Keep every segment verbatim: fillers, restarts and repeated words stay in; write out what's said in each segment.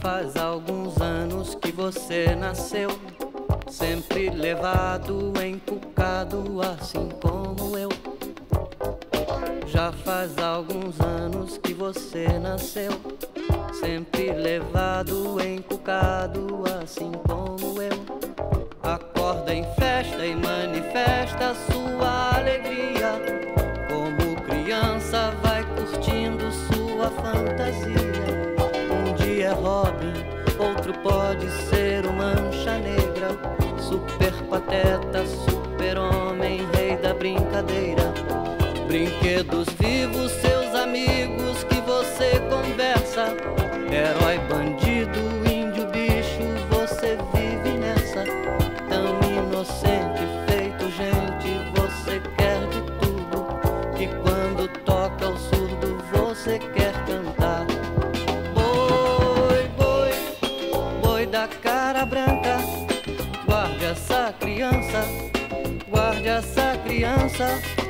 faz alguns anos que você nasceu, sempre levado, encucado, assim como eu. Já faz alguns anos que você nasceu, sempre levado, encucado, assim como eu. Acorda em festa e manifesta sua alegria, como criança vai curtindo sua fantasia. Um dia é Robin, outro pode ser o Mancha Negra, super pateta, super homem, rei da brincadeira. Brinquedos vivos, seus amigos que você conversa, herói, bandido, índio, bicho, você vive nessa. Tão inocente, feito gente, você quer de tudo, que quando toca o surdo você quer cantar. Boi, boi, boi da cara branca, guarde essa criança, guarde essa criança.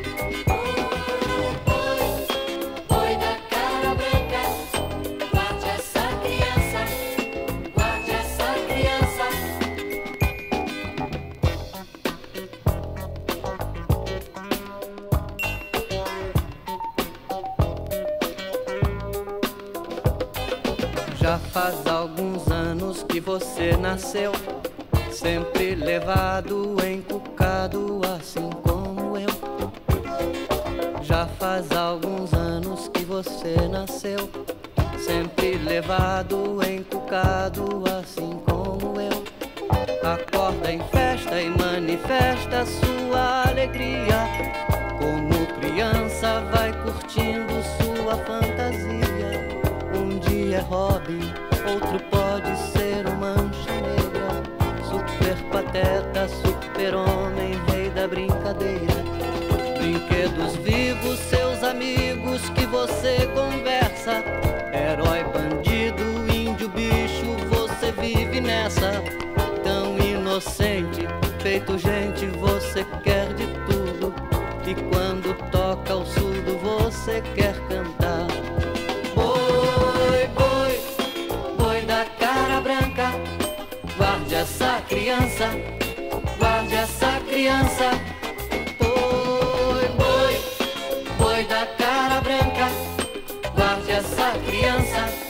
Já faz alguns anos que você nasceu, sempre levado, encucado, assim como eu. Já faz alguns anos que você nasceu, sempre levado, encucado, assim como eu. Acorda em festa e manifesta sua alegria, como criança vai curtindo sua fantasia. Um dia é Robin, outro pode ser o Mancha Negra, super pateta, super homem, rei da brincadeira. Brinquedos vivos, seus amigos que você conversa, herói, bandido, índio, bicho, você vive nessa. Tão inocente, feito gente, você quer de tudo, e quando toca o surdo você quer cantar. Boi, boi, boi da cara branca, guarde essa criança, guarde essa criança. Boi, boi, boi da cara branca, guarde essa criança.